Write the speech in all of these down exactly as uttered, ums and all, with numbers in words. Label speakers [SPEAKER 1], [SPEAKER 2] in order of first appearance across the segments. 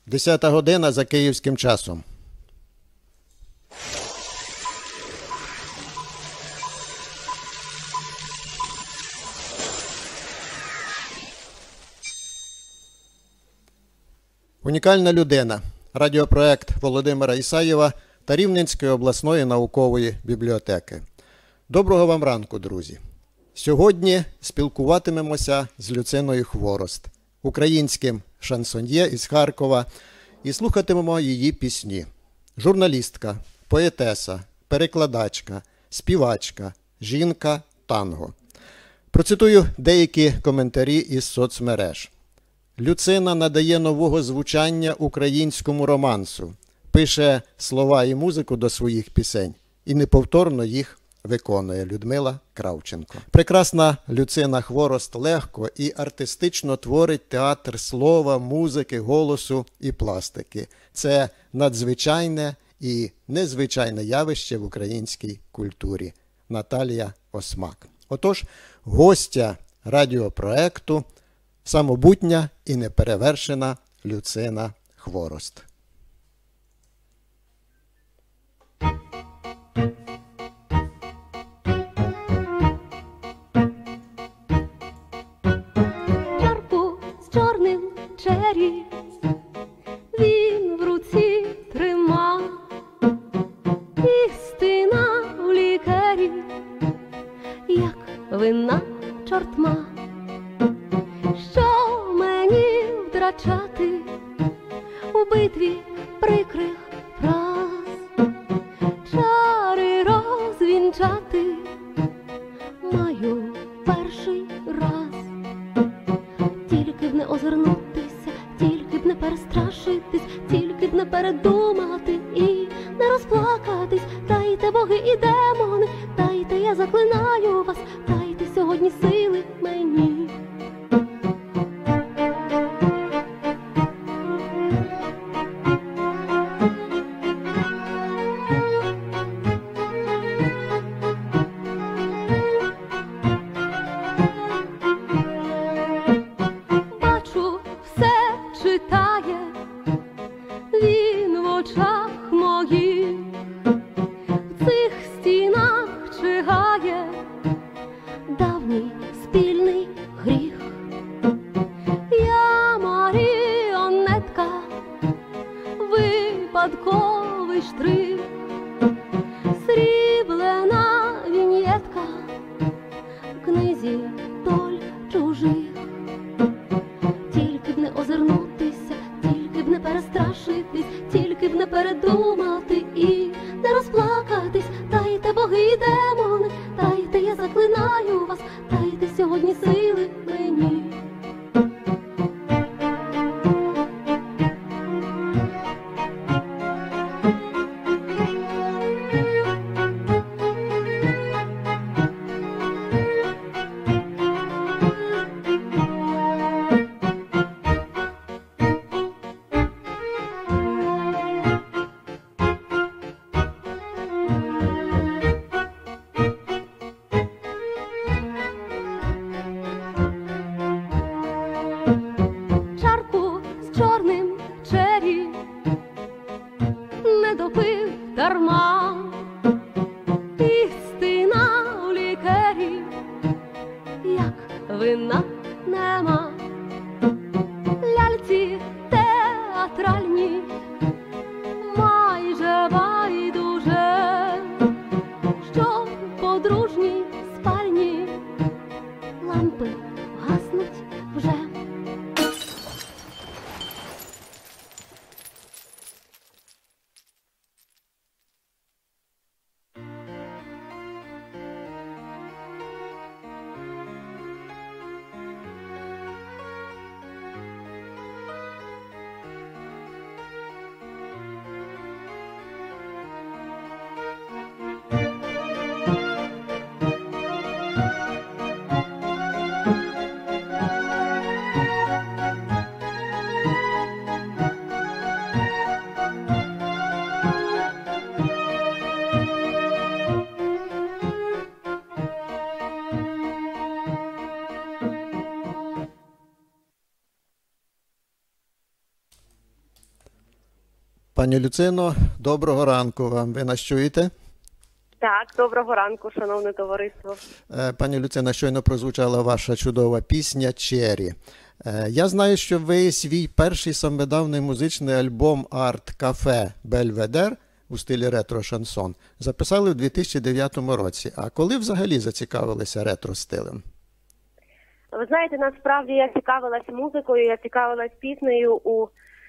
[SPEAKER 1] десята година за київським часом. Унікальна людина. Радіопроект Володимира Ісаєва та Рівненської обласної наукової бібліотеки. Доброго вам ранку, друзі! Сьогодні спілкуватимемося з Люциною Хворост, українським шансоньє із Харкова, і слухатимемо її пісні. Журналістка, поетеса, перекладачка, співачка, жінка, танго. Процитую деякі коментарі із соцмереж. Люцина надає нового звучання українському романсу, пише слова і музику до своїх пісень і неповторно їх виконує Людмила Кравченко. Прекрасна Люцина Хворост легко і артистично творить театр слова, музики, голосу і пластики. Це надзвичайне і незвичайне явище в українській культурі. Наталія Осмак. Отож, гостя радіопроекту – самобутня і неперевершена Люцина Хворост.
[SPEAKER 2] Чарку з чорним чері він в руці трима, істина в лікарі, як винна чортма. Що мені втрачати у битві прикрих фраз? Чари розвінчати маю перший раз. Тільки б не озирнутися, тільки б не перестрашитись, тільки б не передумати і не розплакатись. Дайте боги і демони, дайте, я заклинаю вас, дайте сьогодні сили мені. Випадковий штрих, сріблена віньєтка в книзі доль чужих. Тільки б не озирнутися, тільки б не перестрашитись, тільки б не передумати і не розплакатись. Дайте боги і демони, дайте, я заклинаю вас, дайте сьогодні сили мені.
[SPEAKER 1] Пані Люцино, доброго ранку вам. Ви нас чуєте?
[SPEAKER 3] Так, доброго ранку, шановне товариство.
[SPEAKER 1] Е, Пані Люцино, щойно прозвучала ваша чудова пісня «Чері». Е, Я знаю, що ви свій перший самодавний музичний альбом «Арт-кафе Бельведер» у стилі ретро-шансон записали в дві тисячі дев'ятому році. А коли взагалі зацікавилися ретро-стилем?
[SPEAKER 3] Ви знаєте, насправді я цікавилась музикою, я цікавилась піснею у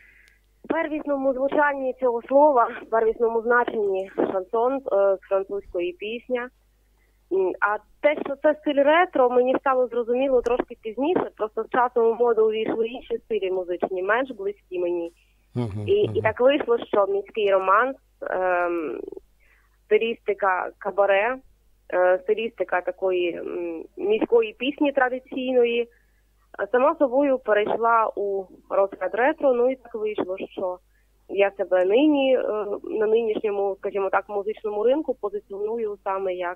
[SPEAKER 3] первісному звучанні цього слова, в первісному значенні шансон, з французької пісня. А те, що це стиль ретро, мені стало зрозуміло трошки пізніше, просто з часом у моду увійшли інші стилі музичні, менш близькі мені.
[SPEAKER 1] Uh-huh,
[SPEAKER 3] і,
[SPEAKER 1] uh-huh.
[SPEAKER 3] і так вийшло, що міський романс, ем, стилістика кабаре, е, стилістика такої м, міської пісні традиційної, сама собою перейшла у розряд ретро, ну і так вийшло, що я себе нині, е, на нинішньому, скажімо так, музичному ринку позиціоную саме як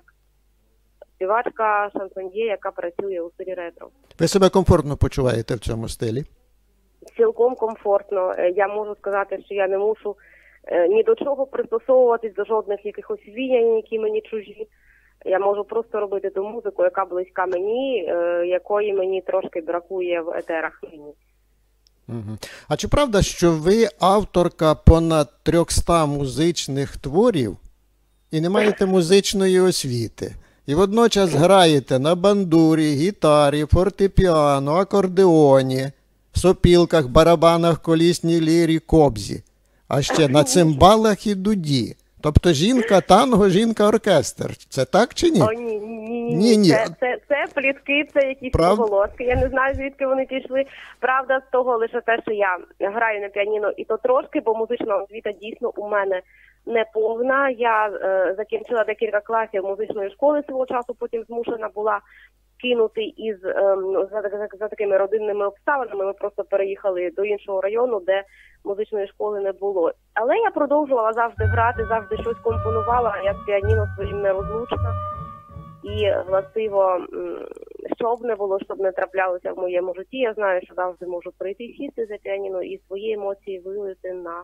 [SPEAKER 3] співачка, шансоньє, яка працює у стилі ретро.
[SPEAKER 1] Ви себе комфортно почуваєте в цьому стилі?
[SPEAKER 3] Цілком комфортно. Я можу сказати, що я не мушу е, ні до чого пристосовуватись, до жодних якихось віянь, які мені чужі. Я можу просто робити ту музику, яка близька мені, е, якої мені трошки бракує в етерах нині.
[SPEAKER 1] Угу. А чи правда, що ви авторка понад трьохсот музичних творів і не маєте музичної освіти? І водночас граєте на бандурі, гітарі, фортепіано, акордеоні, сопілках, барабанах, колісній лірі, кобзі, а ще на цимбалах і дуді. Тобто жінка танго, жінка оркестр. Це так чи ні?
[SPEAKER 3] О, ні, ні, ні.
[SPEAKER 1] Ні, ні.
[SPEAKER 3] Це, це, це плітки, це якісь
[SPEAKER 1] Прав...
[SPEAKER 3] поголоски. Я не знаю, звідки вони пішли. Правда з того лише те, що я граю на піаніно і то трошки, бо музична освіта дійсно у мене не повна. Я е, закінчила декілька класів музичної школи свого часу, потім змушена була кинути із е, за, за, за такими родинними обставинами. Ми просто переїхали до іншого району, де музичної школи не було. Але я продовжувала завжди грати, завжди щось компонувала, я з піаніно своїм нерозлучна. І, властиво, що б не було, що б не траплялося в моєму житті, я знаю, що завжди можу прийти і сісти за піаніно і свої емоції вилити на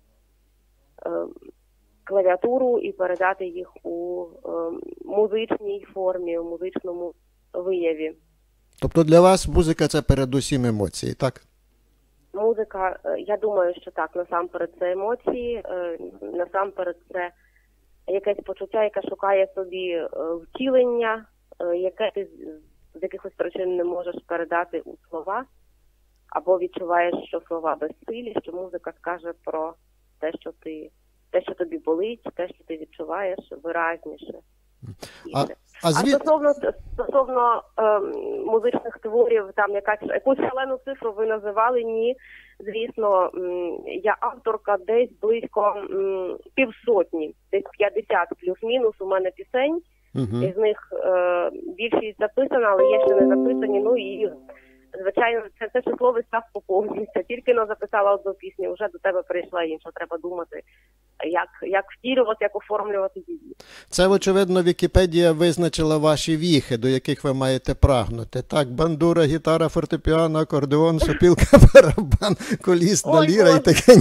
[SPEAKER 3] е, клавіатуру і передати їх у е, музичній формі, у музичному вияві.
[SPEAKER 1] Тобто для вас музика – це передусім емоції, так?
[SPEAKER 3] Музика, я думаю, що так, насамперед це емоції, насамперед це якесь почуття, яке шукає собі втілення, яке ти з якихось причин не можеш передати у слова, або відчуваєш, що слова безсилі, що музика скаже про те, що ти, те, що тобі болить, те, що ти відчуваєш виразніше.
[SPEAKER 1] А, а,
[SPEAKER 3] а
[SPEAKER 1] звід...
[SPEAKER 3] стосовно, стосовно ем, музичних творів, там якась, якусь шалену цифру ви називали, ні. Звісно, м, я авторка десь близько м, півсотні, десь п'ятдесят плюс-мінус у мене пісень.
[SPEAKER 1] Угу.
[SPEAKER 3] Із них е, більшість записана, але є ще не записані. Ну і, звичайно, це, це число весь час поповнюється. Тільки но записала одну пісню, вже до тебе прийшла інша. Треба думати, як, як втілювати, як оформлювати її.
[SPEAKER 1] Це, очевидно, Вікіпедія визначила ваші віхи, до яких ви маєте прагнути. Так, бандура, гітара, фортепіано, акордеон, сопілка, барабан, колісна
[SPEAKER 3] Ой,
[SPEAKER 1] ліра і
[SPEAKER 3] Боже.
[SPEAKER 1] таке.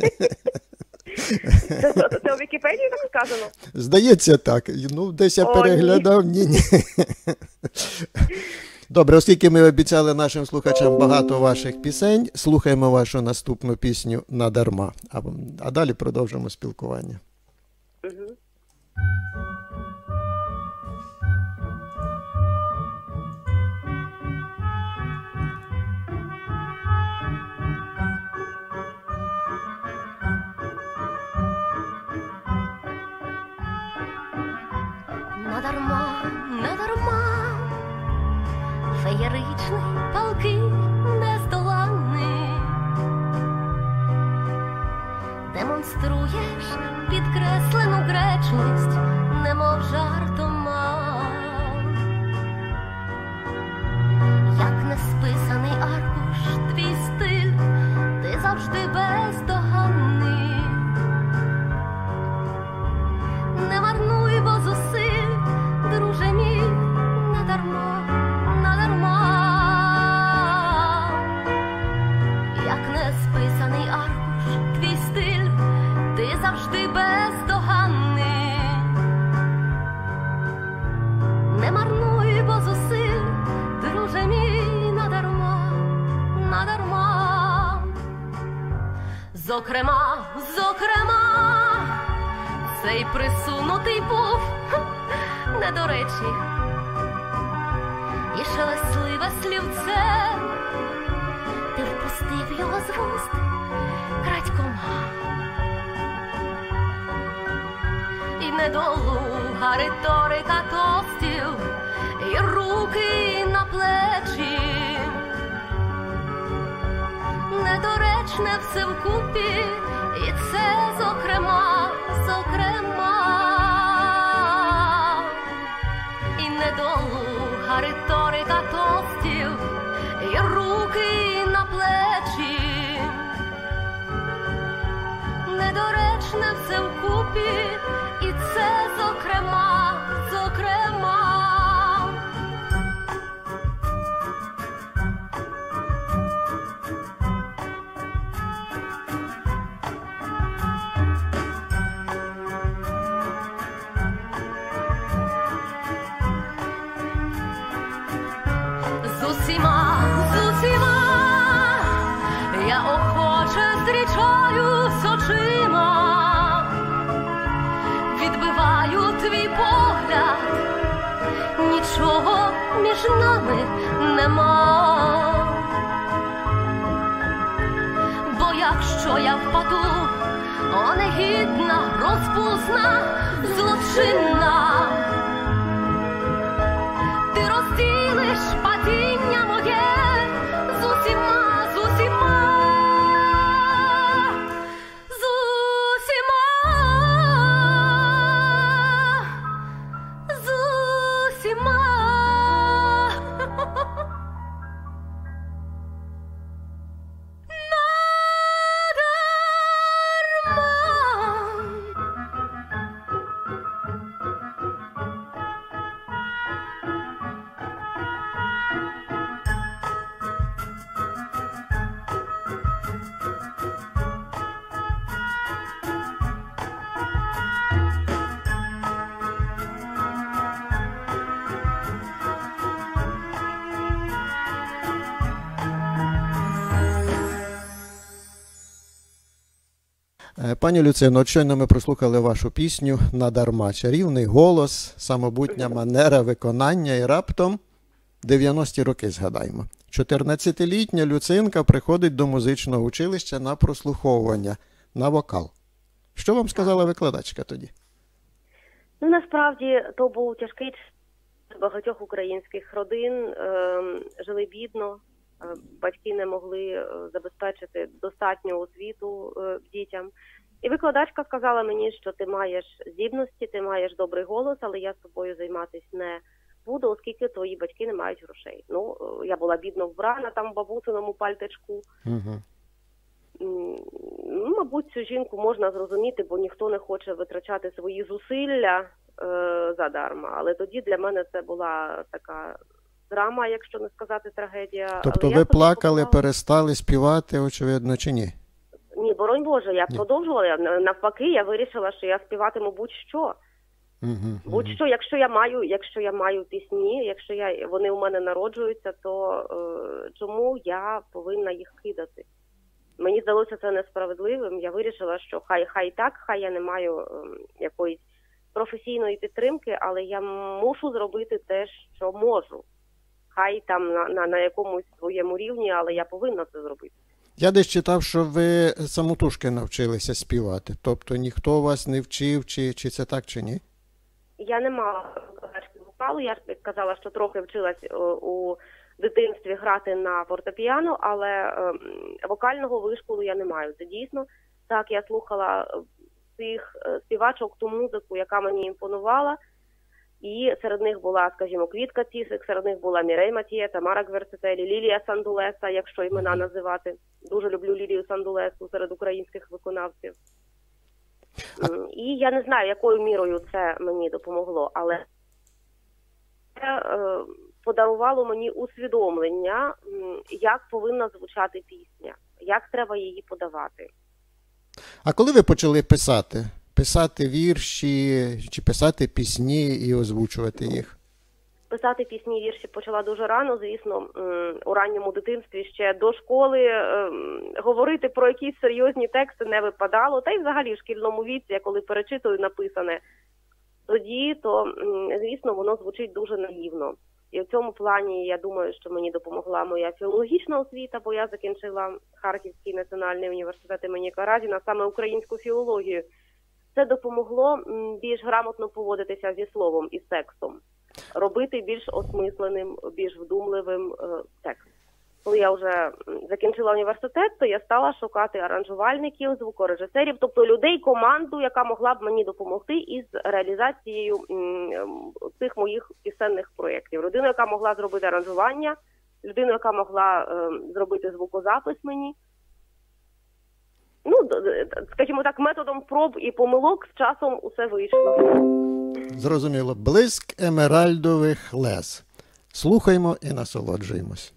[SPEAKER 3] Це, це, це у Вікіпедії так сказано?
[SPEAKER 1] Здається, так. Ну, десь я
[SPEAKER 3] О,
[SPEAKER 1] переглядав. Ні, ні. Добре, оскільки ми обіцяли нашим слухачам багато ваших пісень, слухаємо вашу наступну пісню «Надарма». А, а далі продовжимо спілкування.
[SPEAKER 3] Угу.
[SPEAKER 2] Надарма, надарма, феєричний, палкий, нездоланний, демонструєш підкреслену гречність, немов жартома, як несписаний аркуш, твій стиль, ти завжди бездоганний. Не марнуй, бо зусиль, друже мій, надарма, надарма, як несписаний аркуш, твій стиль, ти завжди бездоганний. Не марнуй бо зусиль, друже мій, надарма, надарма. Зокрема, зокрема, цей присунутий був не до речі, і шелесливе слівце ти впустив його з вуст крадькома. І недолуга риторика тостів, і руки на плечі, недоречне все вкупі, і це зокрема, зокрема. І недолуга риторика тостів, і руки на плечі, недоречне все вкупі, і це зокрема, зокрема. З усіма, з усіма я охоче зустрічаюсь очима, відбиваю твій погляд, нічого між нами нема. Бо якщо я впаду, о негідна, розпусна, злочинна, ти розділиш падіння моє з усіма, з усіма, з усіма, з усіма.
[SPEAKER 1] Е, Пані Люцино, от щойно ми прослухали вашу пісню «Надарма». Чарівний голос, самобутня манера виконання, і раптом дев'яності роки згадаємо. чотирнадцятилітня Люцинка приходить до музичного училища на прослуховування, на вокал. Що вам сказала викладачка тоді?
[SPEAKER 3] Ну, насправді, то був тяжкий час багатьох українських родин, е, жили бідно, е, батьки не могли е, забезпечити достатню освіту е, дітям. І викладачка сказала мені, що ти маєш здібності, ти маєш добрий голос, але я з тобою займатися не буду, оскільки твої батьки не мають грошей. Ну, е, я була бідно вбрана там в бабусиному пальтичку.
[SPEAKER 1] Угу.
[SPEAKER 3] М, Ну, мабуть, цю жінку можна зрозуміти, бо ніхто не хоче витрачати свої зусилля е, задарма. Але тоді для мене це була така драма, якщо не сказати трагедія.
[SPEAKER 1] Тобто
[SPEAKER 3] Але я
[SPEAKER 1] ви
[SPEAKER 3] собі
[SPEAKER 1] плакали,
[SPEAKER 3] побудувала-
[SPEAKER 1] перестали співати, очевидно, чи ні?
[SPEAKER 3] Ні, боронь Боже, я
[SPEAKER 1] Ні.
[SPEAKER 3] продовжувала. Я, навпаки, я вирішила, що я співатиму будь-що.
[SPEAKER 1] Угу.
[SPEAKER 3] Будь-що, якщо я маю, якщо я маю пісні, якщо я, вони у мене народжуються, то е, чому я повинна їх кидати? Мені здалося це несправедливим. Я вирішила, що хай хай так, хай я не маю е, якоїсь професійної підтримки, але я мушу зробити те, що можу. Хай там на, на, на якомусь своєму рівні, але я повинна це зробити.
[SPEAKER 1] Я десь читав, що ви самотужки навчилися співати. Тобто ніхто вас не вчив, чи, чи це так, чи ні?
[SPEAKER 3] Я не мала викладачки вокалу, я ж казала, що трохи вчилась е, у дитинстві грати на фортепіано, але е, вокального вишколу я не маю. Це дійсно так, я слухала цих е, співачок, ту музику, яка мені імпонувала, і серед них була, скажімо, Квітка Цісик, серед них була Мірей Матіє, Тамара Гверцетелі, Лілія Сандулеса, якщо імена називати. Дуже люблю Лілію Сандулесу серед українських виконавців. М, І я не знаю, якою мірою це мені допомогло, але це е, подарувало мені усвідомлення, м, як повинна звучати пісня, як треба її подавати.
[SPEAKER 1] А коли ви почали писати? Писати вірші чи писати пісні і озвучувати їх?
[SPEAKER 3] Писати пісні, вірші почала дуже рано, звісно, у ранньому дитинстві ще до школи говорити про якісь серйозні тексти не випадало, та й взагалі в шкільному віці, я коли перечитую написане тоді, то, звісно, воно звучить дуже наївно. І в цьому плані, я думаю, що мені допомогла моя філологічна освіта, бо я закінчила Харківський національний університет імені Каразіна, саме українську філологію. Це допомогло більш грамотно поводитися зі словом і з текстом, робити більш осмисленим, більш вдумливим е, текст. Коли я вже закінчила університет, то я стала шукати аранжувальників, звукорежисерів, тобто людей, команду, яка могла б мені допомогти із реалізацією м, цих моїх пісенних проєктів. Людину, яка могла зробити аранжування, людину, яка могла е, зробити звукозапис мені. Ну, скажімо так, методом проб і помилок з часом усе вийшло.
[SPEAKER 1] Зрозуміло. Блиск емеральдових лез. Слухаймо і насолоджуємось.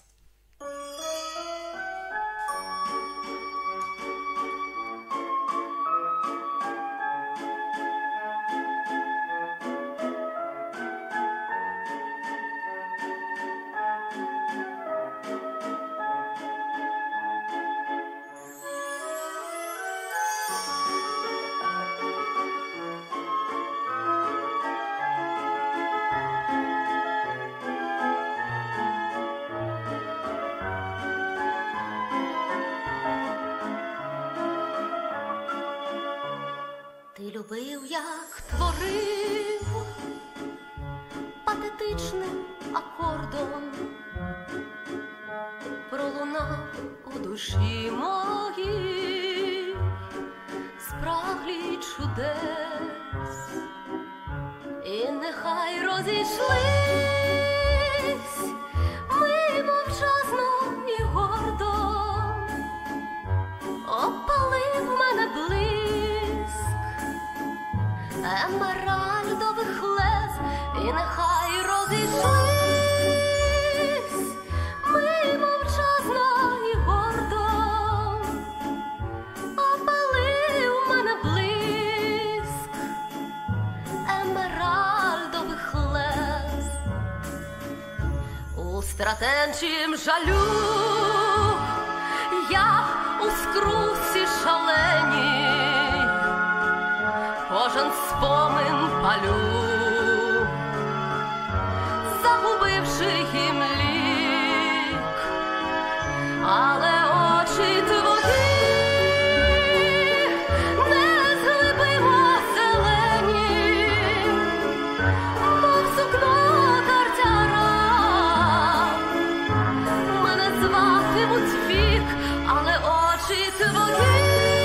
[SPEAKER 2] Ти любив, як творив патетичним акордом, пролунав у душі моїй спраглі чудес, і нехай розійшлись ми мовчазно і гордо, опалив мене блиск емеральдових лез, і нехай розійшлись ми мовчазно і гордо, опалив мене блиск емеральдових лез. У стратенчім жалю я у скрусі шаленій кожен спомин палю, загубивши їм лік, але очі твої незглибимо зелені, мов сукно картяра, мене зватимуть вік, але очі твої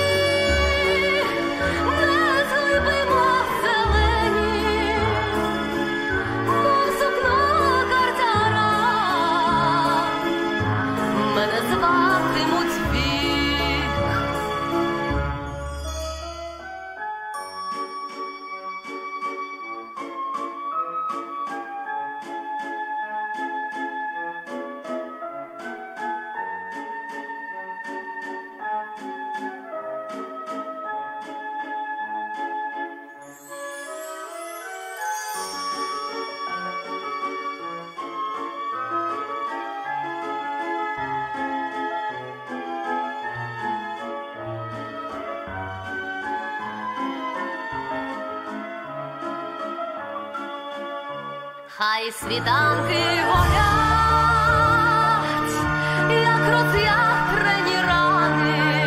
[SPEAKER 2] хай світанки горять, як роз'ятрені рани,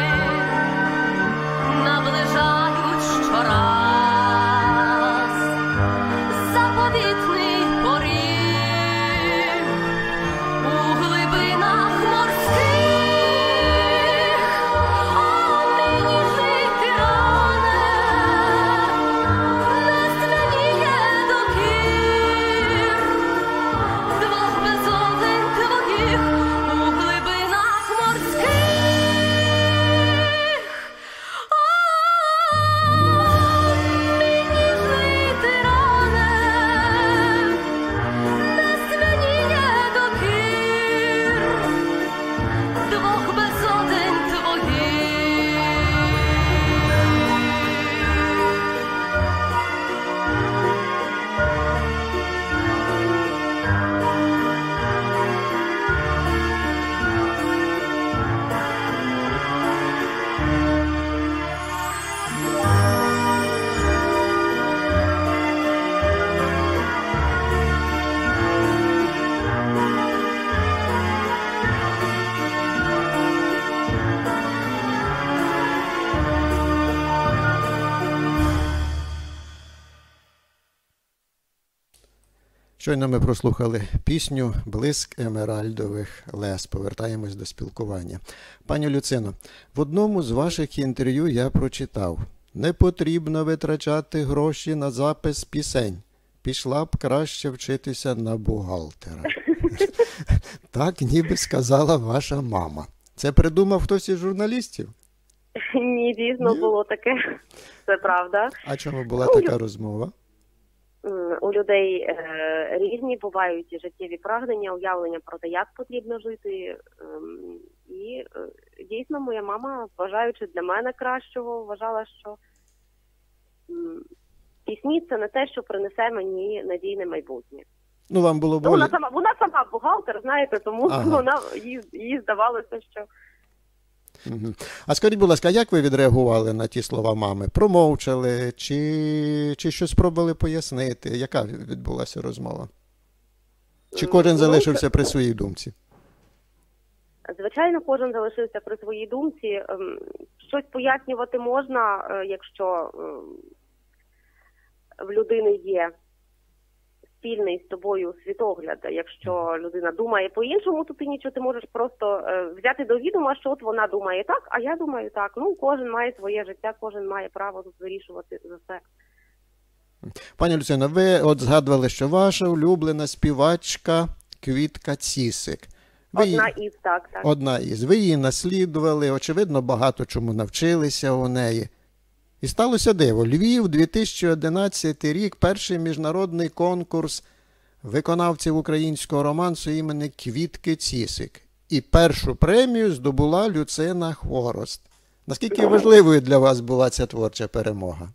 [SPEAKER 2] наближають щораз заповітний поріг у глибинах морських. О, мій ніжний тиране, не стляніє докір двох безодних
[SPEAKER 1] Щойно ми прослухали пісню «Блиск емеральдових лез». Повертаємось до спілкування. Пані Люцино, в одному з ваших інтерв'ю я прочитав: «Не потрібно витрачати гроші на запис пісень. Пішла б краще вчитися на бухгалтера». Так ніби сказала ваша мама. Це придумав хтось із журналістів?
[SPEAKER 3] Ні, дійсно
[SPEAKER 1] Ні?
[SPEAKER 3] було таке. Це правда.
[SPEAKER 1] А чому була
[SPEAKER 3] Ну,
[SPEAKER 1] така розмова?
[SPEAKER 3] М, У людей е, різні бувають і життєві прагнення, уявлення про те, як потрібно жити. Ем, і е, дійсно моя мама, вважаючи для мене кращого, вважала, що м, пісні – це не те, що принесе мені надійне майбутнє.
[SPEAKER 1] Ну, вам було
[SPEAKER 3] Ну, вона
[SPEAKER 1] болі...
[SPEAKER 3] сама, вона сама бухгалтер, знаєте, тому
[SPEAKER 1] Ага.
[SPEAKER 3] вона їй, їй здавалося, що
[SPEAKER 1] Мгм. А скажіть, будь ласка, як ви відреагували на ті слова мами? Промовчали чи, чи щось спробували пояснити? Яка відбулася розмова? Чи кожен
[SPEAKER 3] Ну,
[SPEAKER 1] залишився при своїй думці?
[SPEAKER 3] звичайно, кожен залишився при своїй думці. Ем, Щось пояснювати можна, е, якщо ем, в людини є спільний з тобою світогляд. Якщо людина думає по-іншому, то ти нічого, ти можеш просто е, взяти до відома, що от вона думає так, а я думаю так. Ну, кожен має своє життя, кожен має право тут вирішувати за все.
[SPEAKER 1] Пані Люцино, ви от згадували, що ваша улюблена співачка Квітка Цісик. Ви її-
[SPEAKER 3] Одна із так, так.
[SPEAKER 1] Одна із. Ви її наслідували, очевидно, багато чому навчилися у неї. І сталося диво. Львів, дві тисячі одинадцятий рік, перший міжнародний конкурс виконавців українського романсу імені Квітки Цісик. І першу премію здобула Люцина Хворост. Наскільки важливою для вас була ця творча перемога?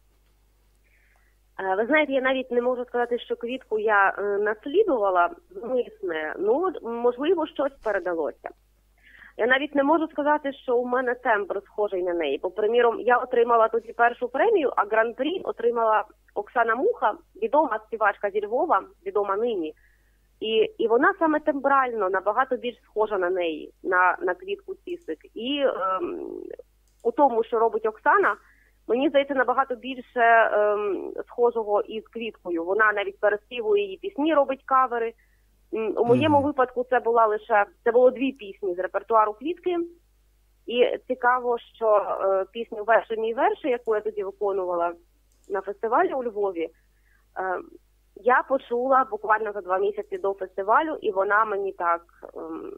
[SPEAKER 3] Е, Ви знаєте, я навіть не можу сказати, що Квітку я е, наслідувала змисне. Ну, можливо, щось передалося. Я навіть не можу сказати, що у мене тембр схожий на неї. Бо, приміром, я отримала тоді першу премію, а гран-прі отримала Оксана Муха, відома співачка зі Львова, відома нині. І, і вона саме тембрально набагато більш схожа на неї, на, на Квітку Цісик. І ем, у тому, що робить Оксана, мені здається, набагато більше ем, схожого із Квіткою. Вона навіть переспівує її пісні, робить кавери. М, У моєму
[SPEAKER 1] Мгм.
[SPEAKER 3] випадку це була лише це було дві пісні з репертуару Квітки. І цікаво, що е, пісню «Верши мій верши», яку я тоді виконувала на фестивалі у Львові, е, я почула буквально за два місяці до фестивалю, і вона мені так ем,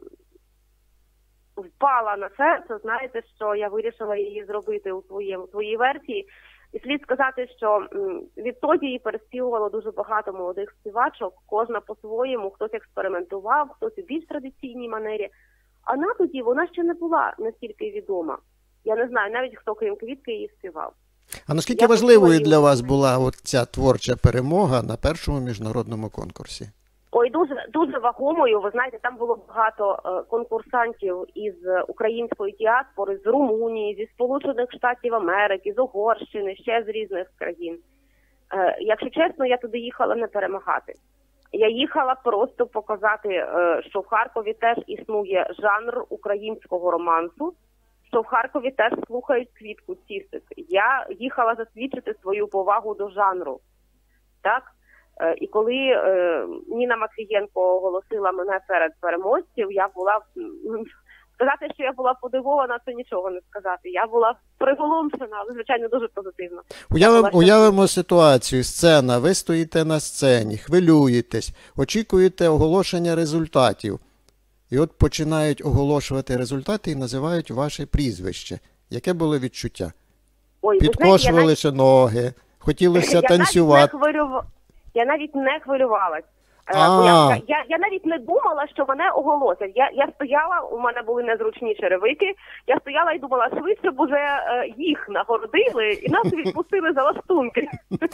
[SPEAKER 3] впала на серце. Знаєте, що я вирішила її зробити у своєму своїй версії. І слід сказати, що м, відтоді її переспівувало дуже багато молодих співачок, кожна по-своєму, хтось експериментував, хтось у більш традиційній манері. А на тоді вона ще не була настільки відома. Я не знаю навіть, хто крім Квітки її співав.
[SPEAKER 1] А наскільки
[SPEAKER 3] Я
[SPEAKER 1] важливою
[SPEAKER 3] почула
[SPEAKER 1] для
[SPEAKER 3] її.
[SPEAKER 1] вас була от ця творча перемога на першому міжнародному конкурсі?
[SPEAKER 3] Ой, дуже дуже вагомою. Ви знаєте, там було багато е, конкурсантів із української діаспори, з Румунії, зі Сполучених Штатів Америки, з Угорщини, ще з різних країн. Е, якщо чесно, я туди їхала не перемагати. Я їхала просто показати, е, що в Харкові теж існує жанр українського романсу, що в Харкові теж слухають Квітку Цісик. Я їхала засвідчити свою повагу до жанру. Так? Е, І коли е, Ніна Матвієнко оголосила мене серед переможців, я була, м, сказати, що я була подивована, це нічого не сказати. Я була приголомшена, але, звичайно, дуже позитивно.
[SPEAKER 1] Уявимо,
[SPEAKER 3] була
[SPEAKER 1] уявимо ситуацію, сцена, ви стоїте на сцені, хвилюєтесь, очікуєте оголошення результатів. І от починають оголошувати результати і називають ваше прізвище. Яке було відчуття?
[SPEAKER 3] Ой, ви знаєте, я навіть-
[SPEAKER 1] Підкошувалися ноги, хотілося
[SPEAKER 3] я
[SPEAKER 1] танцювати.
[SPEAKER 3] навіть не хвилюва... Я навіть не хвилювалась. Е,
[SPEAKER 1] А.
[SPEAKER 3] бо я, я, я навіть не думала, що мене оголосять. Я, я стояла, у мене були незручні черевики, я стояла і думала, швидше б уже е, їх нагородили і нас відпустили за лаштунки.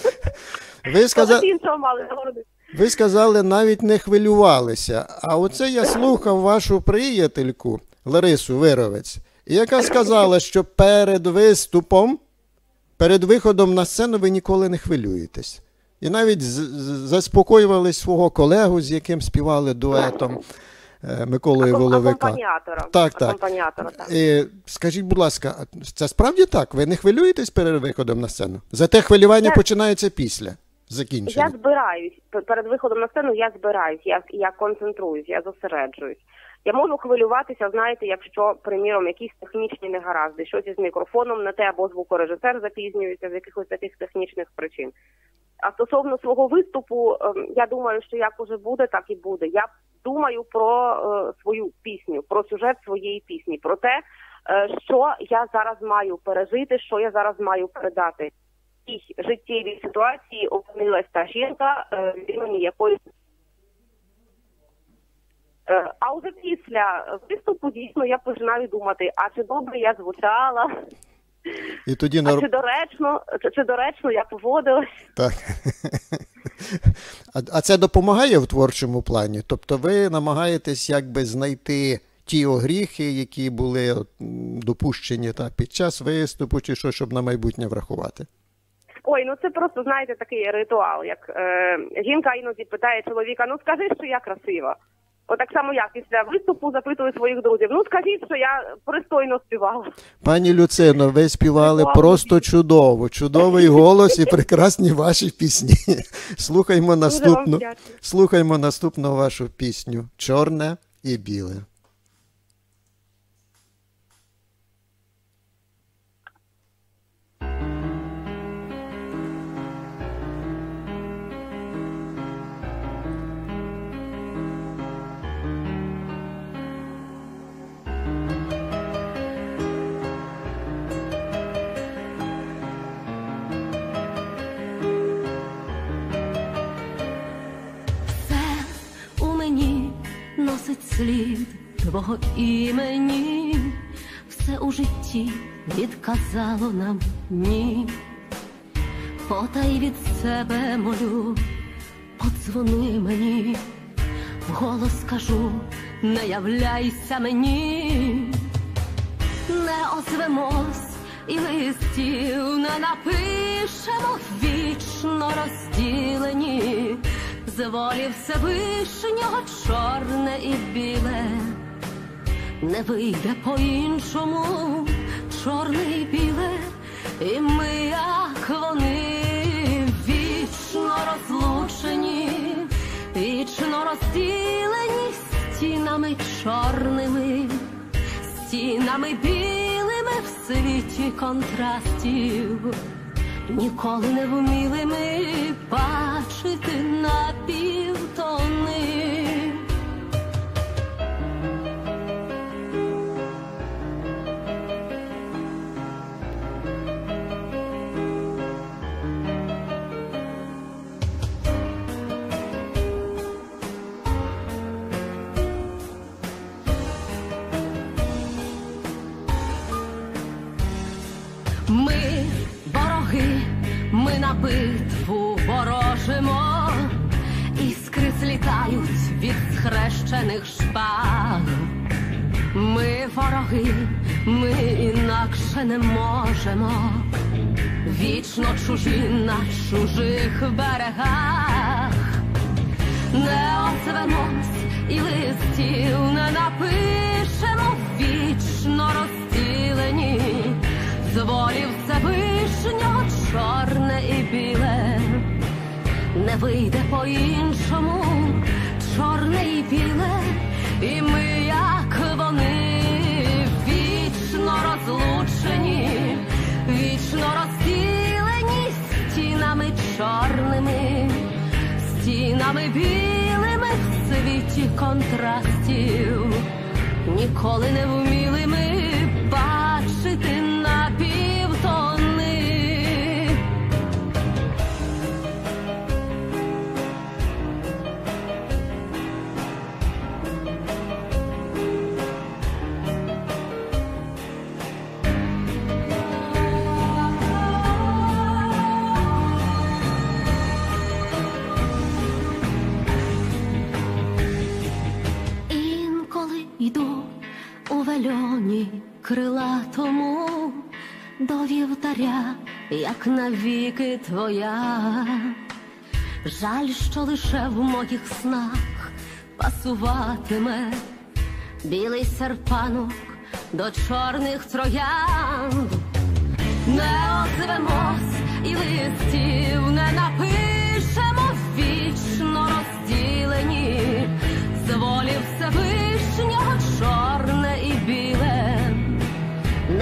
[SPEAKER 1] Ви, сказа...
[SPEAKER 3] Когось іншого мали нагородити.
[SPEAKER 1] Ви сказали, навіть не хвилювалися. А оце я слухав вашу приятельку Ларису Вировець, яка сказала, що перед виступом, перед виходом на сцену ви ніколи не хвилюєтесь. І навіть з- з- заспокоювали свого колегу, з яким співали дуетом е, Миколою
[SPEAKER 3] Аком-
[SPEAKER 1] Воловика.
[SPEAKER 3] Акомпаніатора.
[SPEAKER 1] Так, так.
[SPEAKER 3] Акомпаніатора, так.
[SPEAKER 1] І, скажіть, будь ласка, а це справді так? Ви не хвилюєтесь перед виходом на сцену? Зате хвилювання
[SPEAKER 3] Я-
[SPEAKER 1] починається після. закінчення?
[SPEAKER 3] Я збираюсь. П- Перед виходом на сцену я збираюсь, я, я концентруюсь, я зосереджуюсь. Я можу хвилюватися, знаєте, якщо, приміром, якісь технічні негаразди, щось із мікрофоном не те, або звукорежисер запізнюється з якихось таких технічних причин. А стосовно свого виступу, ем, я думаю, що як уже буде, так і буде. Я думаю про е, свою пісню, про сюжет своєї пісні, про те, е, що я зараз маю пережити, що я зараз маю передати. В цій життєвій ситуації опинилась та жінка, е, в імені якої... Е, А вже після виступу, дійсно, я починаю думати, а чи добре я звучала,
[SPEAKER 1] І тоді
[SPEAKER 3] а
[SPEAKER 1] нар...
[SPEAKER 3] чи доречно, чи, чи доречно я поводилась.
[SPEAKER 1] Так. А, а це допомагає в творчому плані? Тобто ви намагаєтесь якби знайти ті огріхи, які були от, м, допущені та, під час виступу, чи що, щоб на майбутнє врахувати?
[SPEAKER 3] Ой, ну це просто, знаєте, такий ритуал, як е, жінка іноді питає чоловіка, ну скажи, що я красива. Отак само я після виступу запитую своїх друзів, ну скажіть, що я пристойно співала.
[SPEAKER 1] Пані Люцино, ви співали
[SPEAKER 3] Ритуал.
[SPEAKER 1] просто чудово. Чудовий голос і прекрасні ваші пісні. Слухаймо
[SPEAKER 3] Дуже вам
[SPEAKER 1] наступну,
[SPEAKER 3] вдячна.
[SPEAKER 1] слухаймо наступну вашу пісню «Чорне і біле».
[SPEAKER 2] Все у мені носить слід твого імені, все у житті відказало нам ні. Потай від себе молю, подзвони мені, вголос кажу, не являйся мені. Не озвемось і листів не напишемо, вічно розділені. З волі Всевишнього чорне і біле, не вийде по-іншому, чорне і біле, і ми, як вони, вічно розлучені, вічно розділені стінами чорними, стінами білими в світі контрастів. Ніколи не вміли ми бачити напівтони. Ми вороги, ми на битву ворожимо, іскри злітають від схрещених шпаг. Ми вороги, ми інакше не можемо, вічно чужі на чужих берегах. Не озвемось і листів не напишемо, вічно розділені. З волі Всевишнього чорне і біле, не вийде по-іншому, чорне і біле, і ми, як вони, вічно розлучені, вічно розділені стінами чорними, стінами білими в світі контрастів. Ніколи не вміли ми бачити напівтони. Інколи йду у вельоні крилатому до вівтаря, як навіки твоя. Жаль, що лише в моїх снах пасуватиме білий серпанок до чорних троянд. Не озвемось і листів не напишемо,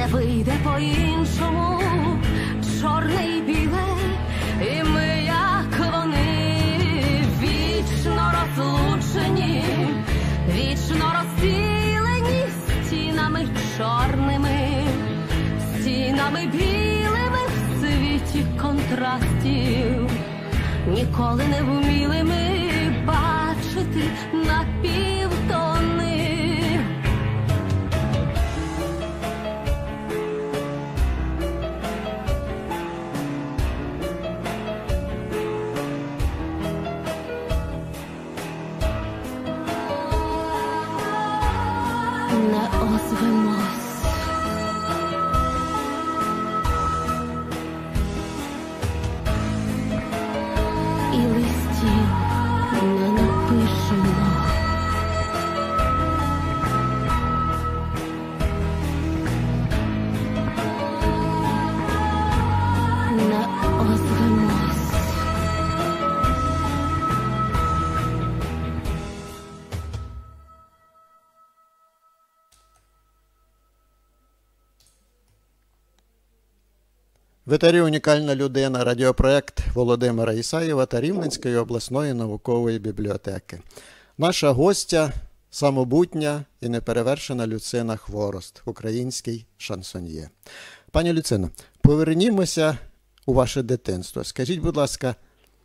[SPEAKER 2] не вийде по-іншому, чорне і біле, і ми, як вони, вічно розлучені, вічно розділені стінами чорними, стінами білими в світі контрастів, ніколи не вміли ми бачити напівтони. Не озвемось. І листів не напишемо. Не озвемось.
[SPEAKER 1] В етері унікальна людина, радіопроект Володимира Ісаєва та Рівненської обласної наукової бібліотеки. Наша гостя – самобутня і неперевершена Люцина Хворост, український шансоньє. Пані Люцино, повернімося у ваше дитинство. Скажіть, будь ласка,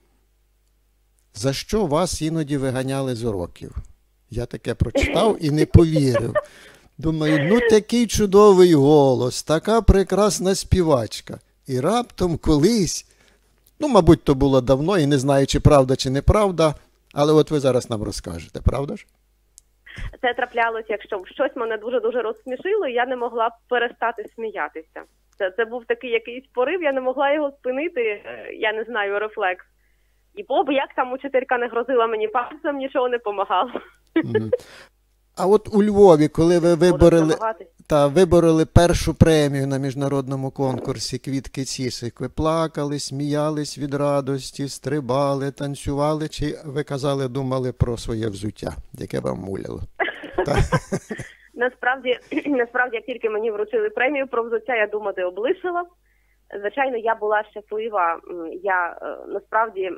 [SPEAKER 1] за що вас іноді виганяли з уроків? Я таке прочитав і не повірив. Думаю, ну такий чудовий голос, така прекрасна співачка. І раптом колись, ну, мабуть, то було давно, і не знаю, чи правда, чи неправда, але от ви зараз нам розкажете, правда ж?
[SPEAKER 3] Це траплялося, якщо щось мене дуже-дуже розсмішило, і я не могла перестати сміятися. Це, це був такий якийсь порив, я не могла його спинити, я не знаю, рефлекс. І бо як там учителька не грозила мені пальцем, нічого не помагало.
[SPEAKER 1] Угу. А от у Львові, коли ви вибороли, та, вибороли першу премію на міжнародному конкурсі «Квітки Цісик», ви плакали, сміялись від радості, стрибали, танцювали, чи ви казали, думали про своє взуття, яке вам муляло?
[SPEAKER 3] Насправді, насправді, як тільки мені вручили премію про взуття, я думати облишила. Звичайно, я була щаслива. Я насправді...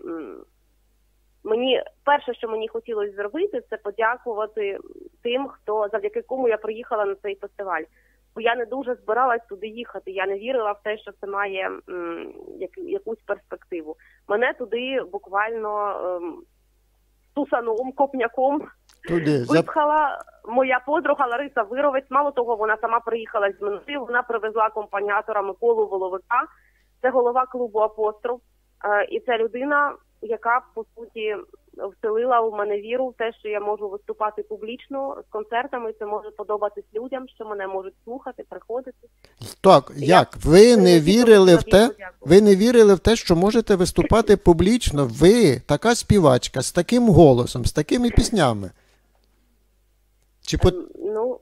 [SPEAKER 3] Мені перше, що мені хотілося зробити, це подякувати тим, хто завдяки кому я приїхала на цей фестиваль. Бо я не дуже збиралась туди їхати. Я не вірила в те, що це має м, як, якусь перспективу. Мене туди буквально ем, тусаном, копняком
[SPEAKER 1] туди
[SPEAKER 3] випхала моя подруга Лариса Вировець. Мало того, вона сама приїхала з Менти, вона привезла акомпаніатора Миколу Воловика. Це голова клубу «Апостроф». Е, і це людина, яка, по суті, вселила у мене віру в те, що я можу виступати публічно з концертами, це може подобатись людям, що мене можуть слухати, приходити.
[SPEAKER 1] Так, як? Ви не вірили в те, ви не вірили в те, що можете виступати публічно? Ви, така співачка, з таким голосом, з такими піснями? Чи по...
[SPEAKER 3] Ну,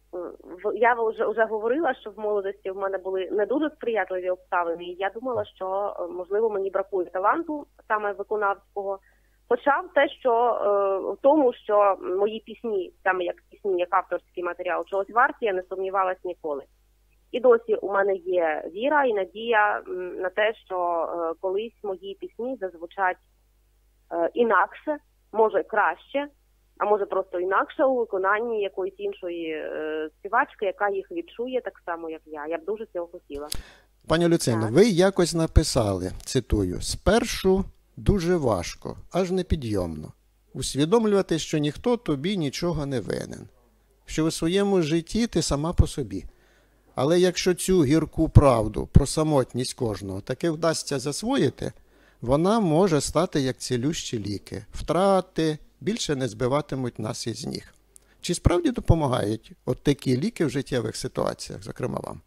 [SPEAKER 3] я вже, вже говорила, що в молодості в мене були не дуже сприятливі обставини, і я думала, що, можливо, мені бракує таланту, саме виконавського. Хоча в те, що в тому, що мої пісні, саме як пісні, як авторський матеріал, чогось варті, я не сумнівалась ніколи. І досі у мене є віра і надія на те, що колись мої пісні зазвучать інакше, може краще, а може просто інакше у виконанні якоїсь іншої е, співачки, яка їх відчує так само, як я. Я б дуже цього хотіла.
[SPEAKER 1] Пані Люцино, ви якось написали, цитую, «Спершу дуже важко, аж непідйомно. Усвідомлювати, що ніхто тобі нічого не винен. Що у своєму житті ти сама по собі. Але якщо цю гірку правду про самотність кожного таки вдасться засвоїти, вона може стати як цілющі ліки. Втрати більше не збиватимуть нас із ніг». Чи справді допомагають от такі ліки в життєвих ситуаціях, зокрема вам?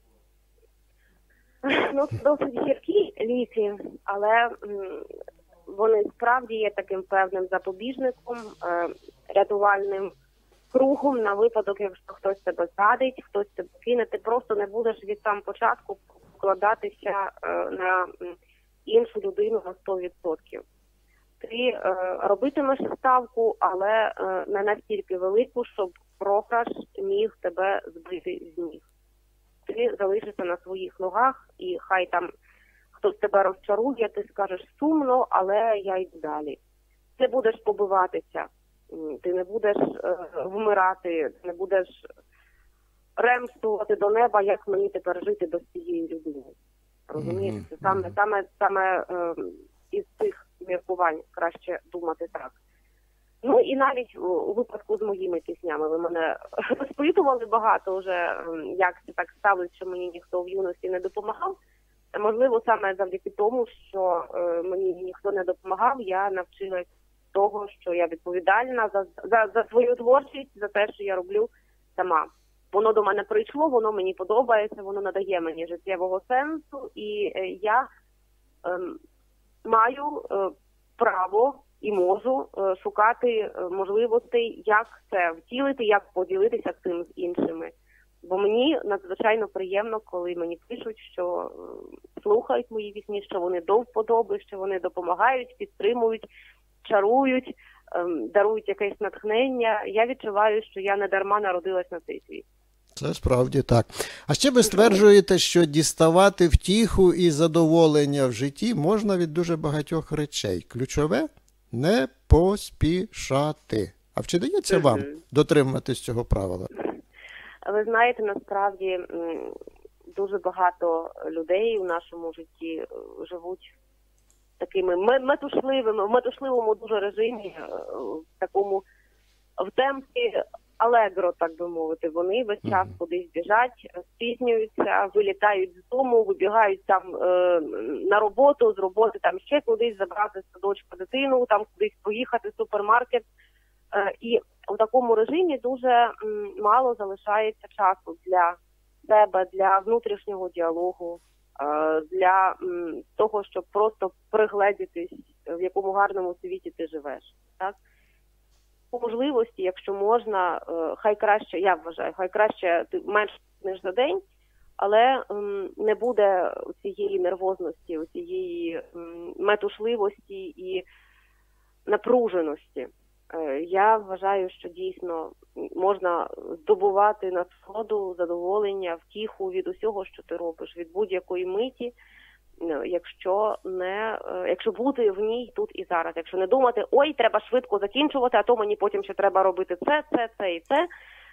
[SPEAKER 3] Ну, досить гіркі ліки, але м, вони справді є таким певним запобіжником, е, рятувальним кругом на випадок, якщо хтось тебе зрадить, хтось тебе кине, ти просто не будеш від самого початку вкладатися е, на іншу людину на сто відсотків. Ти е, робитимеш ставку, але е, не настільки велику, щоб програш міг тебе збити з ніг. ти залишишся на своїх ногах, і хай там хтось тебе розчарує, ти скажеш сумно, але я йду далі. Ти будеш побиватися, ти не будеш е, вмирати, ти не будеш ремствувати до неба, як мені тепер жити без цієї людини. Розумієте? Це саме, саме, саме е, із цих міркувань краще думати так. Ну і навіть у випадку з моїми піснями ви мене розпитували багато вже, як це так сталося, що мені ніхто в юності не допомагав. Можливо, саме завдяки тому, що е, мені ніхто не допомагав, я навчилась того, що я відповідальна за, за, за свою творчість, за те, що я роблю сама. Воно до мене прийшло, воно мені подобається, воно надає мені життєвого сенсу, і е, я е, маю е, право і можу е, шукати е, можливостей, як це втілити, як поділитися цим з іншими. Бо мені надзвичайно приємно, коли мені пишуть, що е, слухають мої пісні, що вони до вподоби, що вони допомагають, підтримують, чарують, е, дарують якесь натхнення. Я відчуваю, що я не дарма народилась на цей світ.
[SPEAKER 1] Це справді так. А ще ви стверджуєте, що діставати втіху і задоволення в житті можна від дуже багатьох речей. Ключове – не поспішати. А чи дається вам дотримуватись цього правила?
[SPEAKER 3] Ви знаєте, насправді дуже багато людей у нашому житті живуть такими метушливими, в метушливому дуже режимі, в такому, в темпі алегро, так би мовити. Вони весь час кудись біжать, спізнюються, вилітають з дому, вибігають там е, на роботу, з роботи там ще кудись забрати з садочка дитину, там кудись поїхати в супермаркет. Е, і в такому режимі дуже м, мало залишається часу для себе, для внутрішнього діалогу, е, для м, того, щоб просто пригледітись, в якому гарному світі ти живеш. Так? По можливості, якщо можна, хай краще, я вважаю, хай краще менше, ніж за день, але не буде цієї нервозності, цієї метушливості і напруженості. Я вважаю, що дійсно можна здобувати насолоду, задоволення, втіху від усього, що ти робиш, від будь-якої миті, якщо не, якщо бути в ній тут і зараз, якщо не думати, ой, треба швидко закінчувати, а то мені потім ще треба робити це, це, це і це.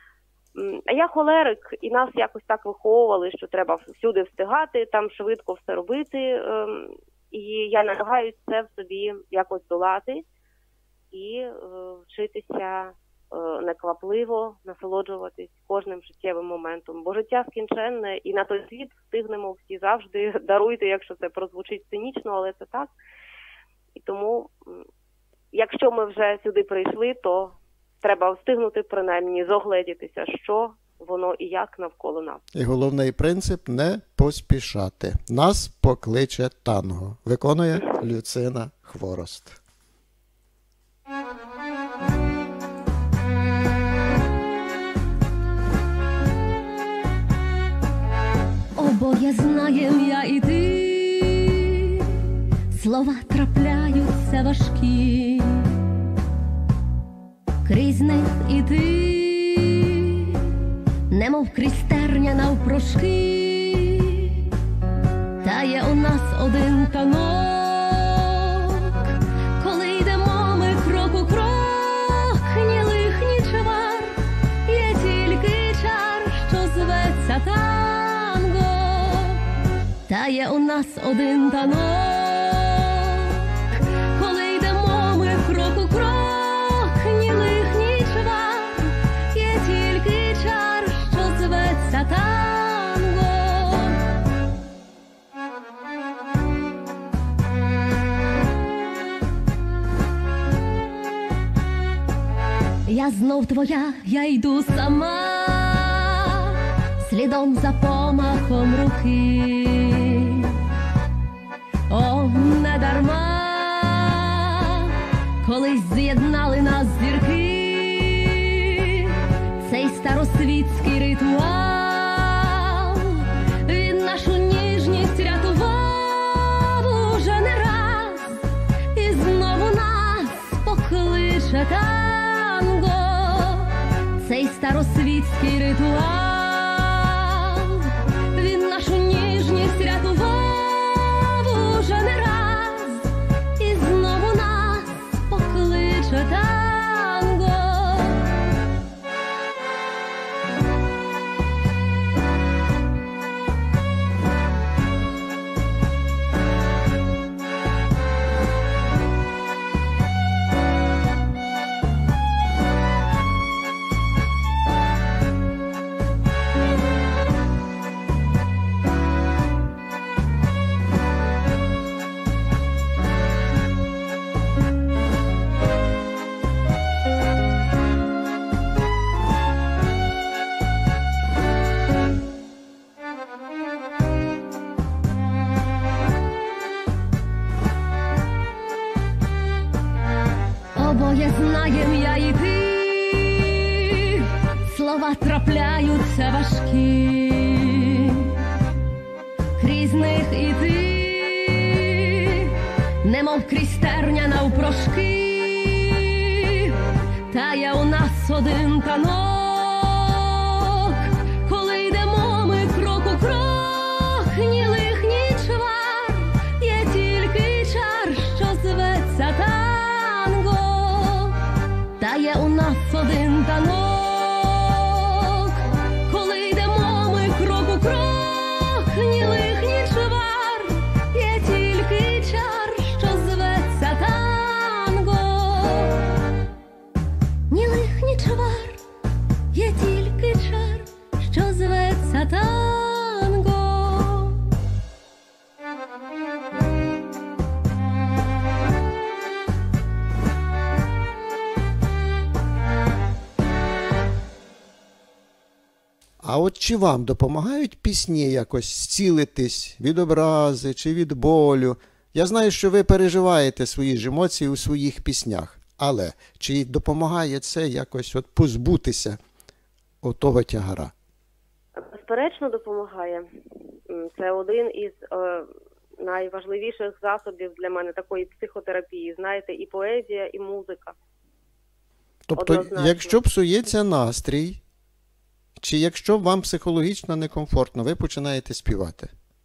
[SPEAKER 3] А я холерик, і нас якось так виховували, що треба всюди встигати, там швидко все робити, і я намагаюся це в собі якось долати і вчитися неквапливо, насолоджуватись кожним життєвим моментом. Бо життя скінченне, і на той світ встигнемо всі завжди. Даруйте, якщо це прозвучить цинічно, але це так. І тому, якщо ми вже сюди прийшли, то треба встигнути принаймні зогледітися, що воно і як навколо нас.
[SPEAKER 1] І головний принцип – не поспішати. Нас покличе танго. Виконує Люцина Хворост.
[SPEAKER 2] Обоє знаєм я і ти, слова трапляються важкі, крізь них і ти, немов крізь терня навпрошки, та є у нас один танок, коли йдемо ми крок у крок, ні лих, ні чвар, є тільки чар, що зветься танго. Та є у нас один танок, коли йдемо ми крок у крок, ні лих, ні чвар, є тільки чар, що зветься танго. Я знов твоя, я йду сама, слідом за помахом руки. О, не дарма, колись з'єднали нас зірки, цей старосвітський ритуал, він нашу ніжність рятував уже не раз, і знову нас покличе танго, цей старосвітський ритуал, не знаєм я й ти, слова трапляються важкі, крізь них і ти, немов крізь терня навпрошки, та є у нас один танок, коли йдемо ми крок у крок, ні лих, ні чвар, є тільки чар, що зветься танго, та є у нас один танок, коли йдемо ми крок у крок, ні лих, ні чвар, є тільки чар, що зветься танго. Ні лих, ні чвар, є тільки чар, що зветься танго.
[SPEAKER 1] А от чи вам допомагають пісні якось зцілитись від образи чи від болю? Я знаю, що ви переживаєте свої ж емоції у своїх піснях, але чи допомагає це якось от позбутися отого тягара?
[SPEAKER 3] Безперечно, допомагає. Це один із е, найважливіших засобів для мене такої психотерапії. Знаєте, і поезія, і музика.
[SPEAKER 1] Тобто,
[SPEAKER 3] Однозначно.
[SPEAKER 1] якщо псується настрій, чи якщо вам психологічно некомфортно, ви починаєте співати?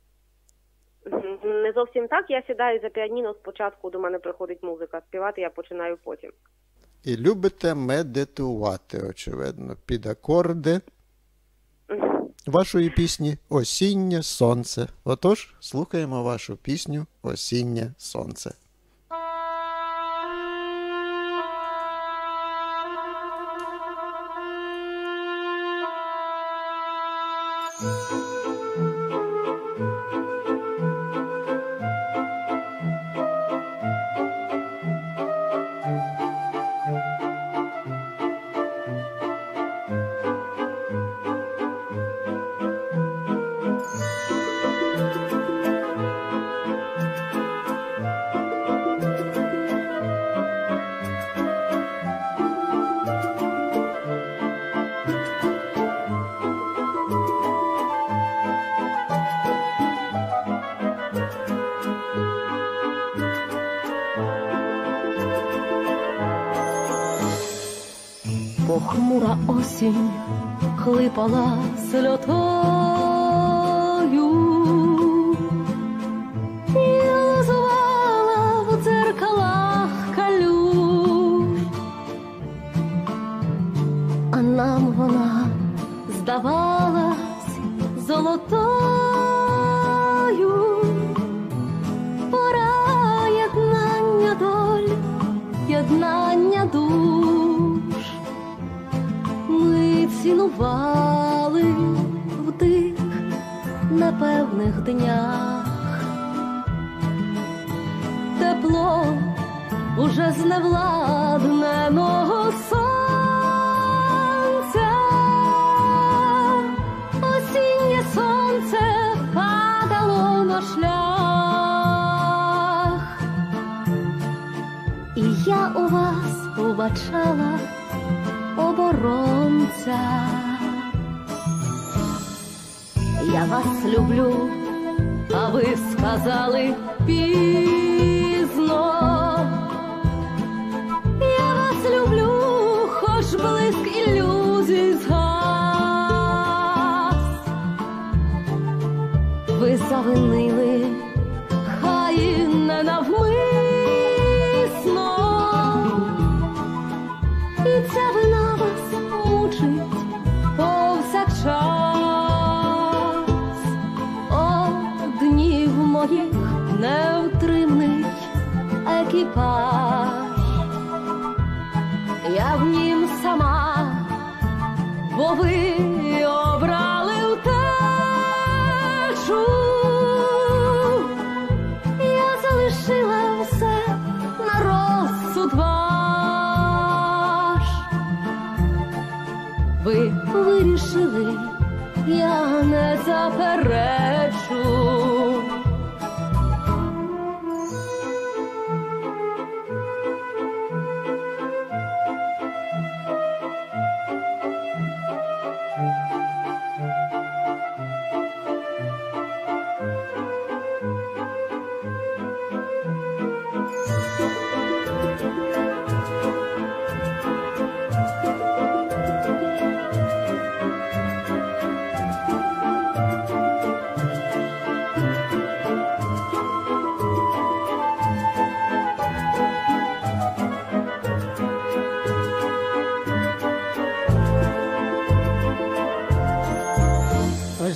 [SPEAKER 3] Не зовсім так. Я сідаю за піаніно, спочатку до мене приходить музика. Співати я починаю потім.
[SPEAKER 1] І любите медитувати, очевидно, під акорди вашої пісні «Осіннє сонце». Отож, слухаємо вашу пісню «Осіннє сонце».
[SPEAKER 2] Похмура осінь хлипала сльотою, і звала в дзеркалах калюж, а нам вона здавалась золотою. Пора єднання доль, єднання душ. Ми цінували в тих непевних днях. Тепло уже зневладненого сонця, осіннє сонце падало на шлях, і я у вас побачала оборонця. Я вас люблю, а ви сказали пізно. Я вас люблю, хоч блиск ілюзій згас. Ви завинили, хай і ненавмисно, і ця вина вас мучить повсякчас. О, днів моїх невтримний екіпаж, я в нім сама, бо ви обрали втечу. Я залишила все на розсуд ваш. Ви вирішили, я не заперечу.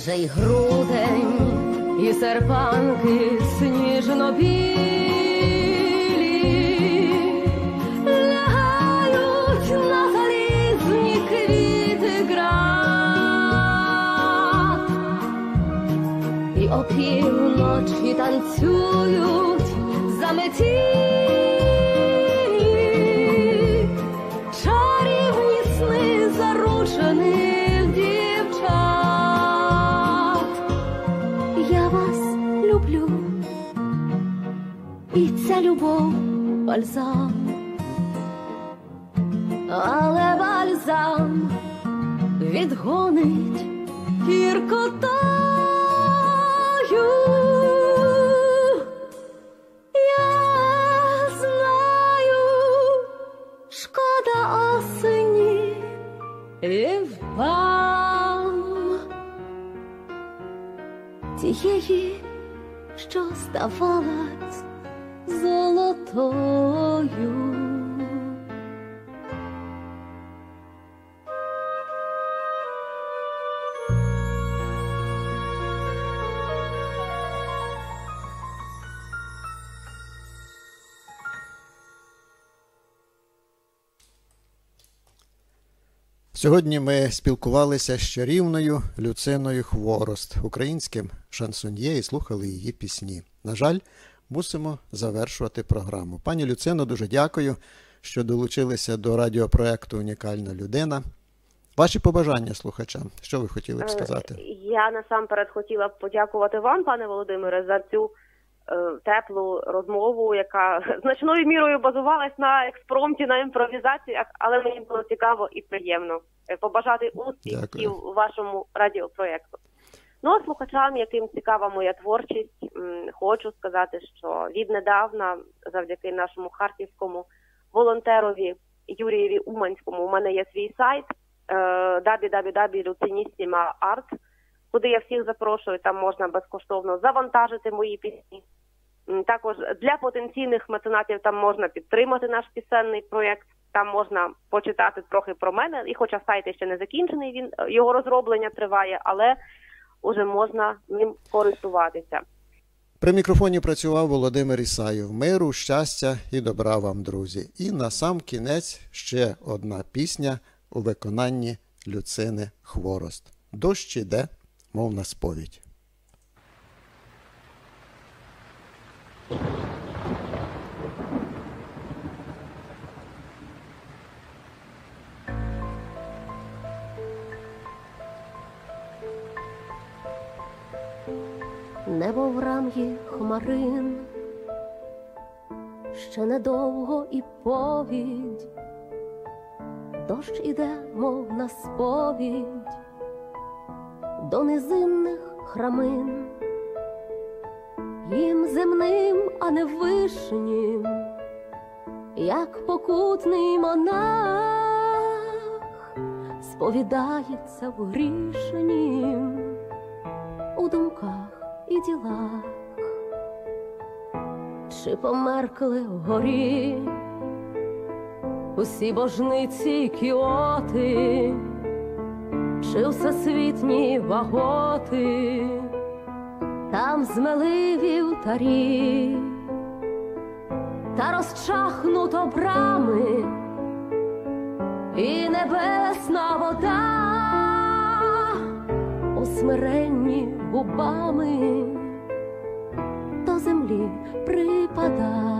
[SPEAKER 2] ще й грудень, і серпанки сніжно-білі лягають на залізні квіти град, і опівночі танцюють заметілі чарівні сни заручених дівчат. Я вас люблю, і ця любов бальзам, але бальзам відгонить гіркотою. Я знаю, шкода осені і вам, тієї, що здавалась золотою.
[SPEAKER 1] Сьогодні ми спілкувалися з чарівною Люциною Хворост, українським шансоньє, і слухали її пісні. На жаль, мусимо завершувати програму. Пані Люцино, дуже дякую, що долучилися до радіопроекту «Унікальна людина». Ваші побажання слухачам, що ви хотіли б сказати?
[SPEAKER 3] Я насамперед хотіла б подякувати вам, пане Володимире, за цю е, теплу розмову, яка значною мірою базувалась на експромті, на імпровізаціях, але мені було цікаво і приємно побажати успіхів вашому радіопроєкту. Ну, а слухачам, яким цікава моя творчість, хочу сказати, що віднедавна, завдяки нашому харківському волонтерові Юрієві Уманському, у мене є свій сайт дабл ю дабл ю дабл ю крапка люцинісіма крапка арт, куди я всіх запрошую, там можна безкоштовно завантажити мої пісні. Також для потенційних меценатів там можна підтримати наш пісенний проєкт, там можна почитати трохи про мене, і хоча сайт ще не закінчений, він, його розроблення триває, але уже можна ним користуватися.
[SPEAKER 1] При мікрофоні працював Володимир Ісаєв. Миру, щастя і добра вам, друзі. І на сам кінець ще одна пісня у виконанні Люцини Хворост. Дощ іде, мов на сповідь.
[SPEAKER 2] Небо в рам'ї хмарин, ще недовго і повідь, дощ іде, мов на сповідь, до низинних храмин, їм земним, а не вишнім, як покутний монах, сповідається в грішнім, у думках і ділах. Чи померкли вгорі усі божниці й кіоти, чи всесвітні ваготи там змели вівтарі, та розчахнуто брами і небесна вода у смиренні губами до землі припада.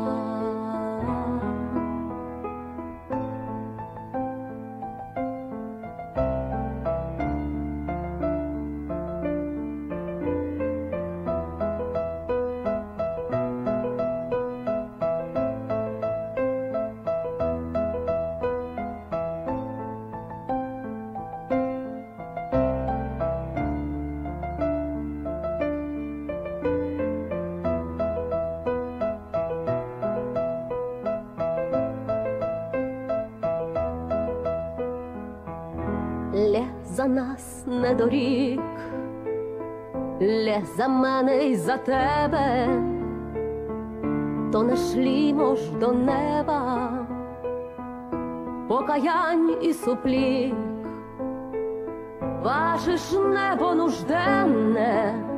[SPEAKER 2] Лє за нас недорік, лє за мене й за тебе, то не шлімо ж до неба покаянь і суплік, бачиш небо нужденне,